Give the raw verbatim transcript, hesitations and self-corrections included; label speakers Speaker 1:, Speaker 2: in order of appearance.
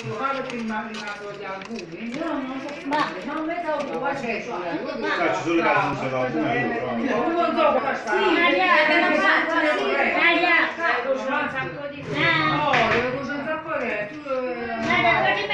Speaker 1: Guarda che mi ha applicato gli albumi.
Speaker 2: Io non so fare, non vedo un po'
Speaker 1: C'è,
Speaker 2: c'è.
Speaker 3: Sai, ci sono le case senza l'album e loro.
Speaker 1: Non so cosa sta.
Speaker 2: Sì, Maria, della faccia, sì, Maria.
Speaker 1: No, devo cucinare un sacco di...
Speaker 2: Maria,
Speaker 1: Tu...
Speaker 2: guarda,